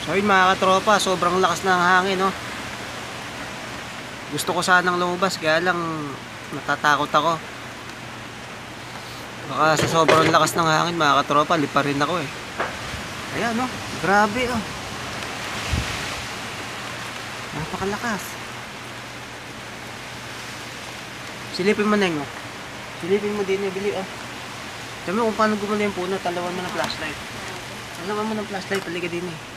Ayun mga katropa, sobrang lakas ng hangin, no? Gusto ko sanang lumabas, kaya lang natatakot ako. Baka sa sobrang lakas ng hangin mga katropa, lipa rin ako eh. Ayan, no? Grabe, oh. Napakalakas. Silipin mo na yun, oh. Silipin mo din, bili, oh. Sabi mo kung paano gumana yung puno, talawan mo ng flashlight. Talawan mo ng flashlight, talaga din eh.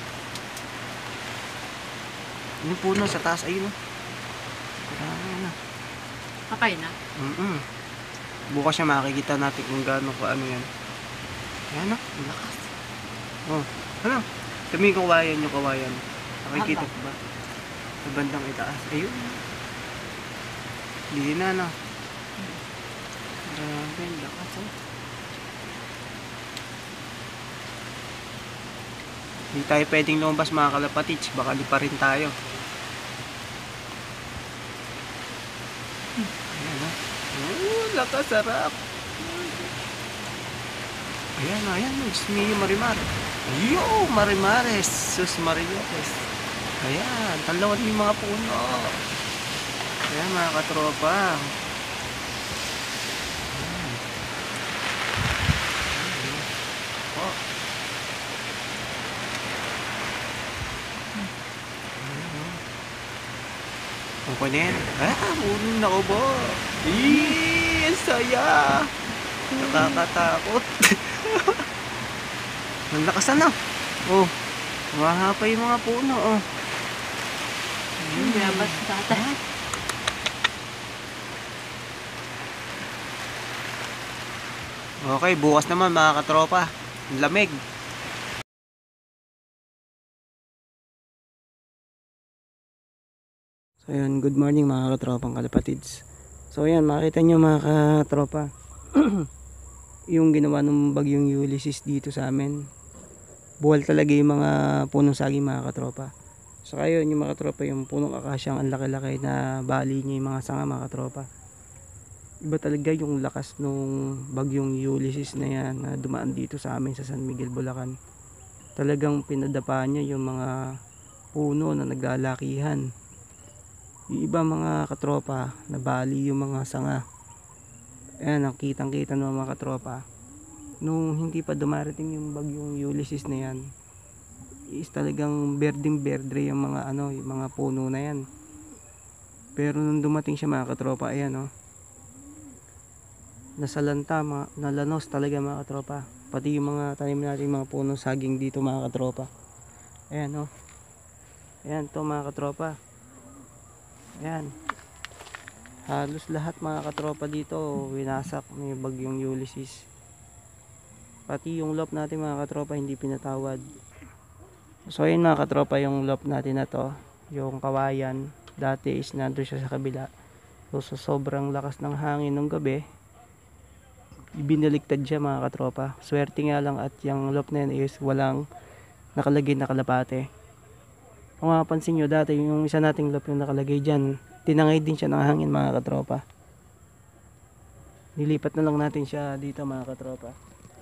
Yung puno sa taas, ayun, oh. Grabe na. Kapay na? Bukas siya makikita natin kung gaano ko ano yan. Ayan, oh. Ang lakas. Oh, ano? Tumingin kawayan yung kawayan. Nakikita ko ba? Sa bandang itaas. Ayun. Hindi na, no? Grabe, ang lakas, oh. Hindi tayo pwedeng lumabas mga kalapatids. Baka lipa rin tayo. Ayan, oh. Oh, lakas, sarap. Ayan, ayan. Diyos mio, Marimar. Yo, Marimares. Sus Mariares. Ayan, talawan yung mga puno. Ayan, mga katropa. Ayan. Oh. Ang kunin. Unong na ko ba? Ang saya. Nakakatakot. Ang lakas na. Oh. Mahapa yung mga puno, oh. Yabas tatay. Okay, bukas naman mga katropa. Ang lamig. So yun, good morning mga katropang kalapatids. So ayan, makita nyo mga katropa. Yung ginawa ng bagyong Ulysses dito sa amin. Buwal talaga yung mga punong saging mga katropa. So ayun, yung mga katropa, yung punong akasyang ang laki-laki na bali niya yung mga sanga mga katropa. Iba talaga yung lakas nung bagyong Ulysses na yan na dumaan dito sa amin sa San Miguel, Bulacan. Talagang pinadapa niya yung mga puno na naglalakihan. Yung iba mga katropa, nabali yung mga sanga. Ayan, ang kitang-kita ng mga katropa. Nung hindi pa dumarating yung bagyong Ulysses na yan, is talagang berdeng-berde yung mga yung mga puno na yan. Pero nung dumating siya mga katropa, ayan, oh. Nasalanta, nalanos talaga mga katropa. Pati yung mga tanim natin, mga puno saging dito mga katropa. Ayan, oh. Ayan to mga katropa. Ayan. Halos lahat mga katropa dito winasak ng bagyong Ulysses. Pati yung lop natin mga katropa hindi pinatawad. So ayun mga katropa, yung lop natin na to, yung kawayan, dati is nandun siya sa kabila. So sa sobrang lakas ng hangin ng gabi, ibinaliktad siya mga katropa. Swerte nga lang at yung lop na yun is walang nakalagay na kalapate. Kung mapapansin nyo, dati yung isa nating lop yung nakalagay dyan, tinangay din siya ng hangin mga katropa. Nilipat na lang natin siya dito mga katropa.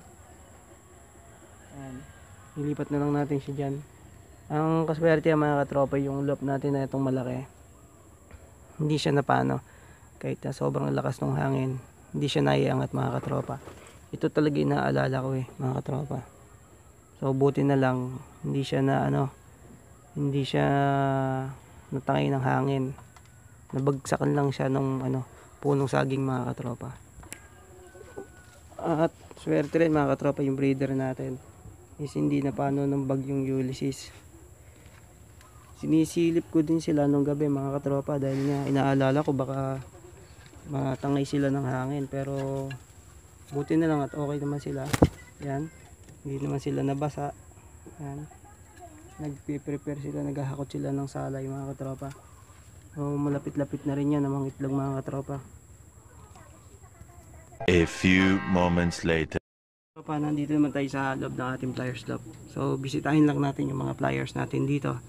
Ayan. Nilipat na lang natin siya dyan. Ang kaswerte mga katropa, yung lop natin na itong malaki, hindi siya napano. Kahit na sobrang lakas ng hangin, hindi siya naiangat mga katropa. Ito talaga yung naalala ko mga katropa. So buti na lang hindi siya na hindi siya natangay ng hangin. Nabagsakan lang siya ng punong saging mga katropa. At swerte rin mga katropa, yung breeder natin is hindi na paano ng bagyong Ulysses. Sinisilip ko din sila nung gabi mga katropa dahil nga inaalala ko baka matangay sila ng hangin, pero buti na lang at okay naman sila. Yan, hindi naman sila nabasa. Yan, nagpe-prepare sila, naghahakot sila ng salay mga katropa. So malapit-lapit na rin yan ng mga itlog mga katropa. A few moments later. Katropa, nandito naman tayo sa loob ng ating pliers shop. So bisitahin lang natin yung mga pliers natin dito.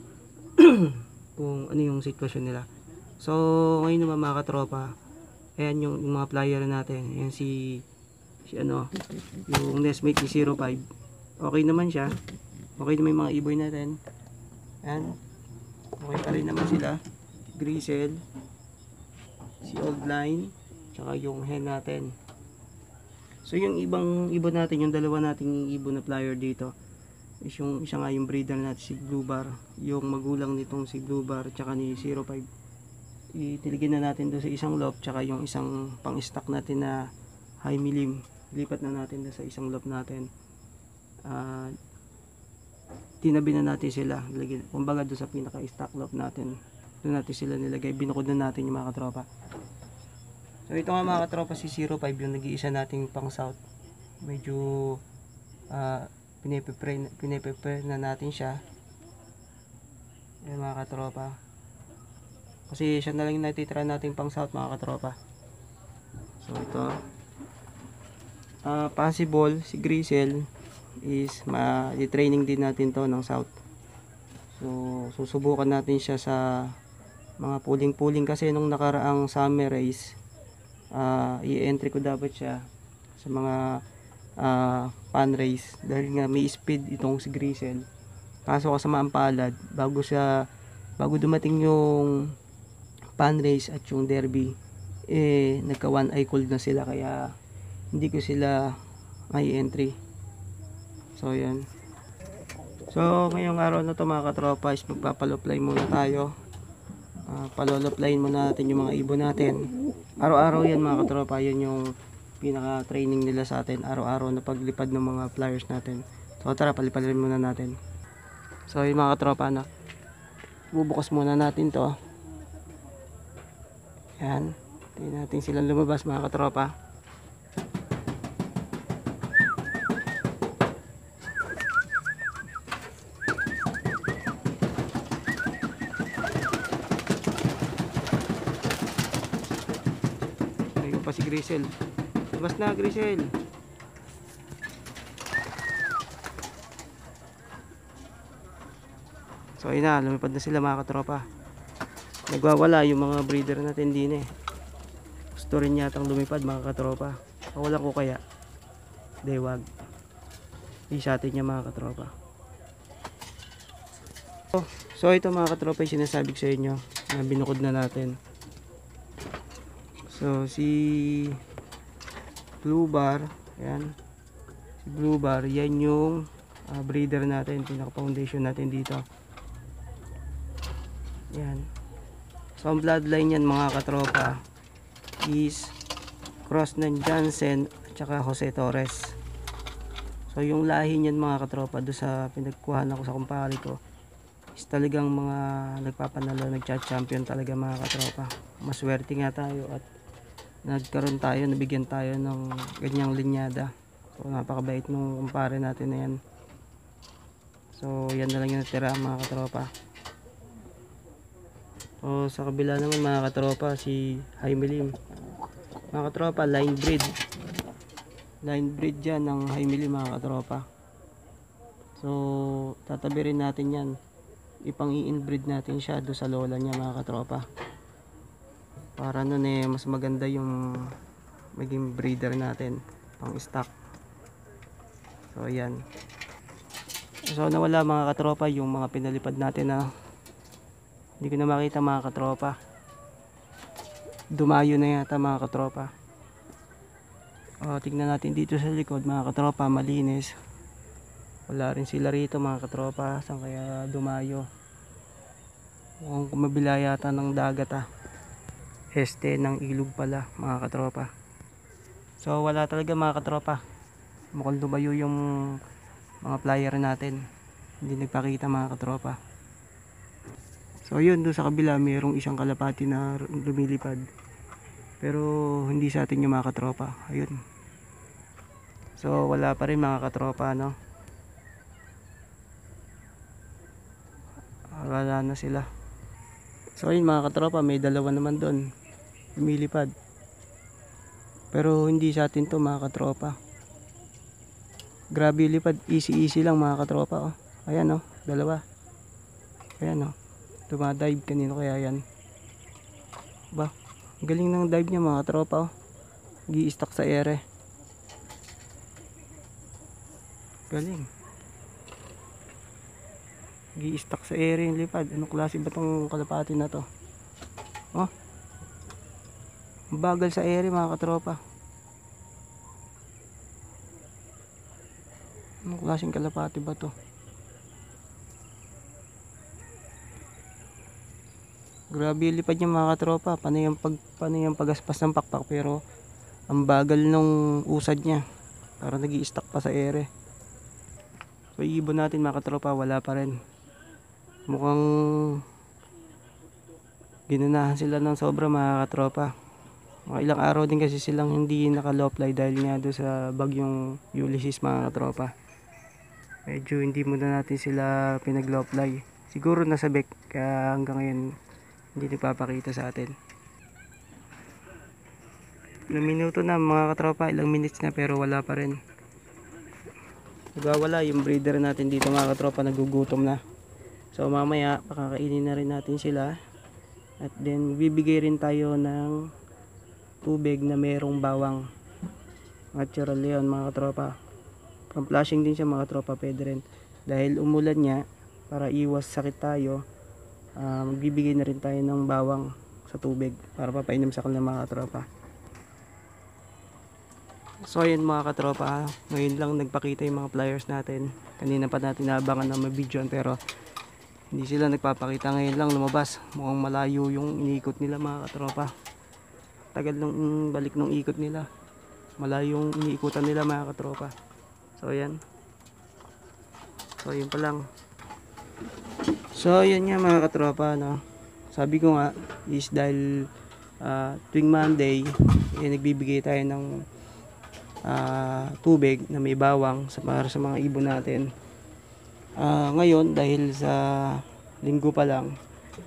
Kung ano yung sitwasyon nila. So ngayon naman mga katropa, ayan yung mga plier natin. Ayan yung Nestmate ni 05. Okay naman siya. Okay na may mga iboy natin. Yan. Okay pa rin naman sila. Grisel, si old line, tsaka yung hen natin. So yung ibang ibon natin, yung dalawa nating ibon na flyer dito, is yung isa nga yung breeder natin si Blue Bar, yung magulang nitong si Blue Bar tsaka ni 05. Itiligin na natin doon sa isang loft, tsaka yung isang pang stock natin na high milim, lipat na natin doon sa isang loft natin. Tinabi na natin sila, kumbaga doon sa pinaka stock loft natin, doon natin sila nilagay, binukod na natin yung mga katropa. So ito nga mga katropa, si 05 yung nag-iisa nating pang south. Medyo piniprepare na natin siya. Ayan mga katropa, kasi siya na lang yung natitira natin pang south mga katropa. So ito possible si Grisel is i-training din natin to ng south. So susubukan natin siya sa mga puling kasi nung nakaraang summer race, i-entry ko dapat siya sa mga pan race dahil nga may speed itong si Grisel. Kaso kasamaan palad, bago dumating yung pan race at yung derby, nagka one eye cold na sila, kaya hindi ko sila may entry. So yan. So ngayong araw na to mga katropa is magpapalopline muna tayo. Palolopline muna natin yung mga ibon natin. Araw-araw yan mga katropa, yan yung pinaka training nila sa atin, araw-araw na paglipad ng mga flyers natin. So tara, palipalin muna natin. So yung mga katropa na, bubukas muna natin to. Yan, tingnan natin silang lumabas mga katropa. Pa si Grisel. Labas na Grisel. So ayun na, lumipad na sila mga katropa. Nagwawala yung mga breeder natin din eh. Gusto rin yatang lumipad mga katropa. Kawalan ko kaya. Di wag. Isatin niya mga katropa. So ito mga katropa yung sinasabi ko sa inyo na binukod na natin. So si Blue Bar, yan. Si Blue Bar, yan yung breeder natin, pinaka foundation natin dito. Yan. So ang bloodline yan mga katropa is cross ng Jansen at saka Jose Torres. So yung lahi niyan mga katropa do sa pinagkuhan ako sa kumpare ko is talagang mga nagpapanalo, nagcha-champion talaga mga katropa. Maswerte nga tayo at nagkaroon tayo, nabigyan tayo ng ganyang linyada. So napakabait nung kumpare natin na yan. So yan na lang yung natira mga katropa. So sa kabila naman mga katropa, si Jaime Lim. Mga katropa, line breed. Line breed yan ng Jaime Lim mga katropa. So tatabi rin natin yan. Ipang i-inbreed natin siya do sa lola niya mga katropa. Para nun mas maganda yung maging breeder natin pang stock. So ayan. So nawala mga katropa yung mga pinalipad natin na hindi ko na makita mga katropa. Dumayo na yata mga katropa. Tignan natin dito sa likod mga katropa, malinis. Wala rin sila rito mga katropa. Saan kaya dumayo? Mukhang kumabila yata ng dagat ng ilog pala mga katropa. So wala talaga mga katropa, mukhang lumayo yung mga flyer natin, hindi nagpakita mga katropa. So yun, doon sa kabila mayroong isang kalapati na lumilipad, pero hindi sa atin yung mga katropa. Ayun, so wala pa rin mga katropa no? Wala na sila. So ayun mga katropa, may dalawa naman doon lumilipad, pero hindi sa atin to mga katropa. Grabe yung lipad, easy lang mga katropa. Ayan dalawa. Ayan dumadive, kanino kaya yan ba? Galing ng dive niya mga katropa. Gi-stuck sa ere, galing. Gi-stuck sa area yung lipad. Anong klase ba tong kalapati na to? Oh, bagal sa area mga katropa. Anong klaseng kalapati ba to? Grabe yung lipad niya mga katropa. Panay yung pagaspas ng pakpak, pero ang bagal nung usad niya. Parang nag-i-stuck pa sa ere. So ibon natin mga katropa, wala pa rin. Mukhang ginunahan sila ng sobra mga katropa. Mga ilang araw din kasi silang hindi naka-low fly dahil nga doon sa bagyong Ulysses mga katropa. Medyo hindi muna natin sila pinag-low fly. Siguro nasa back, kaya hanggang ngayon hindi nagpapakita sa atin. Ilang minuto na mga katropa, ilang minutes na, pero wala pa rin. Nagwawala yung breeder natin dito mga katropa, nagugutom na. So mamaya pakakainin na rin natin sila. At then bibigay rin tayo ng tubig na merong bawang. Natural yun mga katropa. Pang flashing din siya mga katropa, pwede rin. Dahil umulan niya, para iwas sakit tayo, magbibigay na rin tayo ng bawang sa tubig para papainom sa kanila mga katropa. So ayun mga katropa, ngayon lang nagpakita yung mga flyers natin. Kanina pa natin naabangan na mabidyoan, pero hindi sila nagpapakita. Ngayon lang lumabas. Mukhang malayo yung iniikot nila mga katropa. Tagal nung balik nung ikot nila. Malayo yung iniikutan nila mga katropa. So ayan. So yun pa lang. So yun nga mga katropa, no? Sabi ko nga is dahil tuwing Monday nagbibigay tayo ng tubig na may bawang para sa mga ibon natin. Ngayon dahil sa linggo pa lang,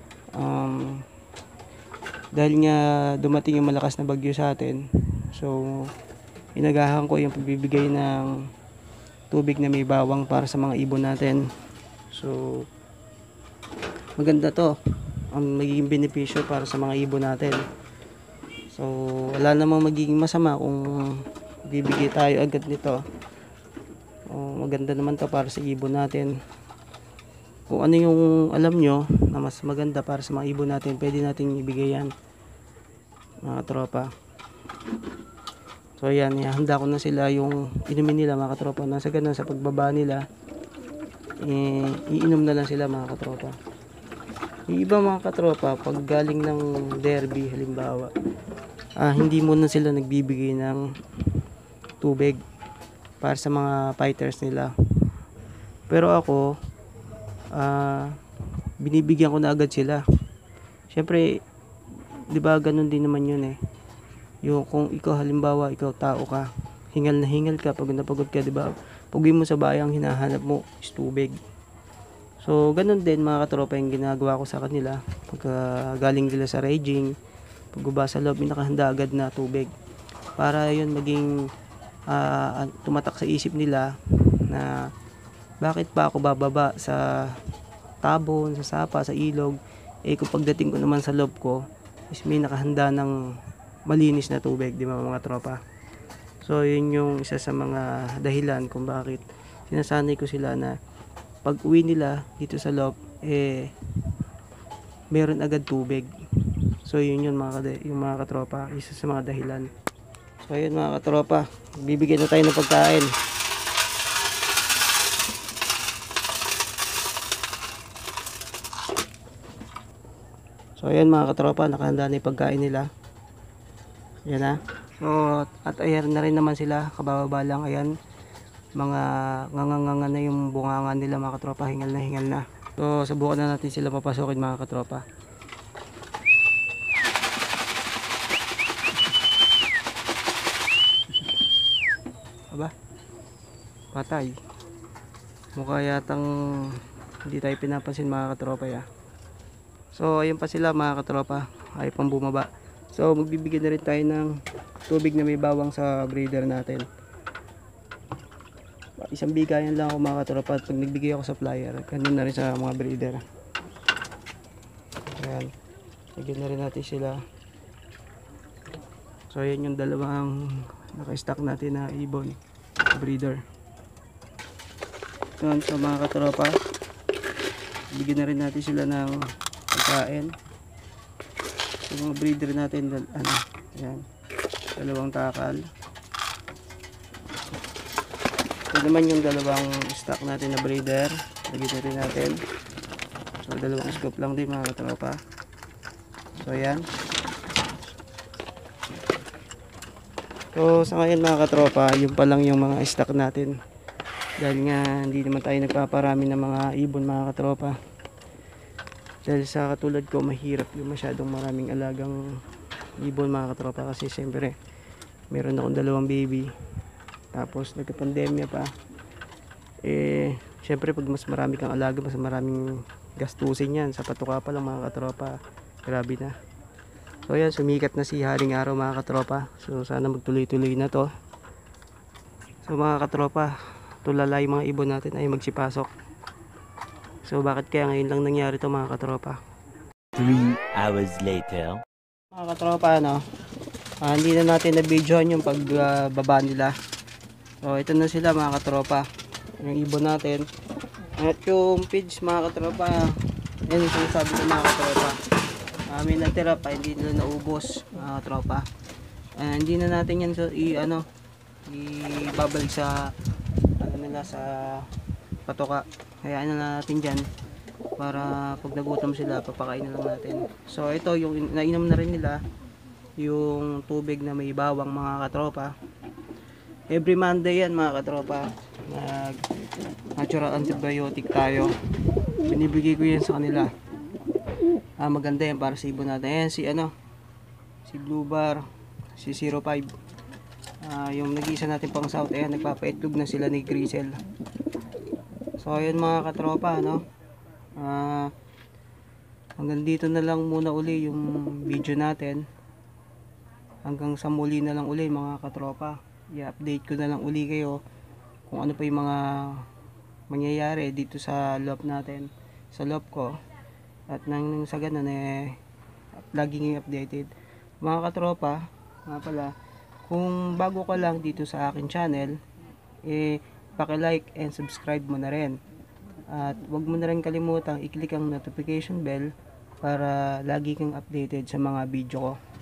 dahil nga dumating yung malakas na bagyo sa atin, so inagahan ko yung pagbibigay ng tubig na may bawang para sa mga ibon natin. So maganda to, ang magiging benepisyo para sa mga ibon natin. So wala namang magiging masama kung bibigay tayo agad nito. Maganda naman to para sa ibon natin. Kung ano yung alam nyo na mas maganda para sa mga ibon natin, pwede natin ibigay yan mga tropa. So yan, handa ko na sila yung inumin nila mga katropa. Nasa ganun, sa pagbaba nila, iinom na lang sila mga katropa. Yung iba mga katropa, pag galing ng derby halimbawa, hindi muna sila nagbibigay ng tubig para sa mga fighters nila. Pero ako, binibigyan ko na agad sila. Syempre, di ba ganun din naman yun eh. Yung kung ikaw halimbawa, ikaw tao ka, hingal na hingal ka, pagod na pagod ka, di ba? Pag mo sa bayang, hinahanap mo is tubig. So, ganun din mga katropa yung ginagawa ko sa kanila. Pagka galing nila sa raging, pagbaba sa loob, may nakahanda agad na tubig. Para yun maging tumatak sa isip nila na bakit pa ako bababa sa tabon, sa sapa, sa ilog. Kung pagdating ko naman sa loob ko, is may nakahanda ng malinis na tubig, di ba mga tropa? So, yun yung isa sa mga dahilan kung bakit sinasanay ko sila na pag uwi nila dito sa loob, meron agad tubig. So yun yung mga katropa, isa sa mga dahilan. So yun mga katropa, bibigyan na tayo ng pagkain. So ayan mga katropa, nakahanda na yung pagkain nila. Yan na. So at ayan na rin naman sila, kabababa lang. Ayan, mga nganganganga na yung bunganga nila mga katropa, hingal na. So subukan na natin sila papasokin mga katropa. Aba, patay. Mukha yatang hindi tayo pinapansin mga katropa ya. So ayun pa sila mga katropa, ay pang bumaba. So magbibigay na rin tayo ng tubig na may bawang sa breeder natin. Isang bigayan lang ako mga katropa. Pag nagbigay ako sa flyer, ganun na rin sa mga breeder. Ayan, lagyan na rin natin sila. So ayan yung dalawang naka-stock natin na ibon breeder. Ayan, so mga katropa, bigyan na rin natin sila ng pagkain. So, mga breeder natin, yan, dalawang takal. Ito naman yung dalawang stock natin na breeder, lagyan na rin natin. So dalawang scoop lang din mga katropa. So yan. So sa ngayon mga katropa, yun pa lang yung mga stock natin. Dahil nga hindi naman tayo nagpaparami ng mga ibon mga katropa. Dahil sa katulad ko, mahirap yung masyadong maraming alagang ibon mga katropa. Kasi siyempre meron akong dalawang baby. Tapos nagka-pandemya pa. Siyempre pag mas marami kang alaga, mas maraming gastusin yan. Sa patuka pa lang mga katropa, grabe na. So yan, sumikat na si Haring Araw mga katropa. So sana magtuloy-tuloy na to. So mga katropa, tulala yung mga ibon natin ay magsipasok. So bakit kaya ngayon lang nangyari to mga katropa? 3 hours later. Mga katropa, hindi na natin na-videohan yung pagbaba nila. So ito na sila mga katropa, yung ibon natin. At yung feeds mga katropa, yan yung sinasabi ko mga katropa, may natira pa, hindi nila naubos mga katropa. Hindi na natin yan ibabalik sa nila sa patoka. Hayaan na natin dyan para pag nagutom sila, papakain na lang natin. So ito yung nainom na rin nila, yung tubig na may bawang mga katropa. Every Monday yan mga katropa, natural antibiotic tayo, binibigay ko yan sa kanila. Maganda yan para sa ibon natin. Ayan si Blue Bar, si 05, yung nag-iisa natin pang south. Ayan, nagpapaitlog na sila ni Grisel. So ayun mga katropa, hanggang dito na lang muna uli yung video natin. Hanggang sa muli na lang uli mga katropa. I-update ko na lang uli kayo kung ano pa yung mga mangyayari dito sa loob natin, sa loob ko. At nang sa ganun laging updated. Mga katropa, nga pala, kung bago ka lang dito sa akin channel, paki-like and subscribe mo na rin. At wag mo na rin kalimutang i-click ang notification bell para lagi kang updated sa mga video ko.